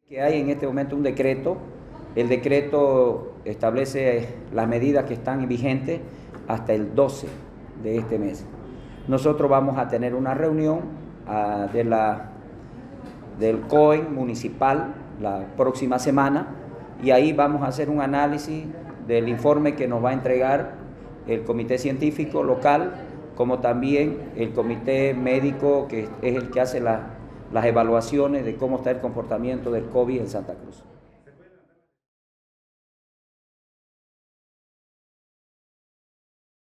Que hay en este momento un decreto. El decreto establece las medidas que están vigentes hasta el 12 de este mes. Nosotros vamos a tener una reunión del COEN municipal la próxima semana y ahí vamos a hacer un análisis del informe que nos va a entregar el comité científico local, como también el comité médico, que es el que hace las evaluaciones de cómo está el comportamiento del COVID en Santa Cruz.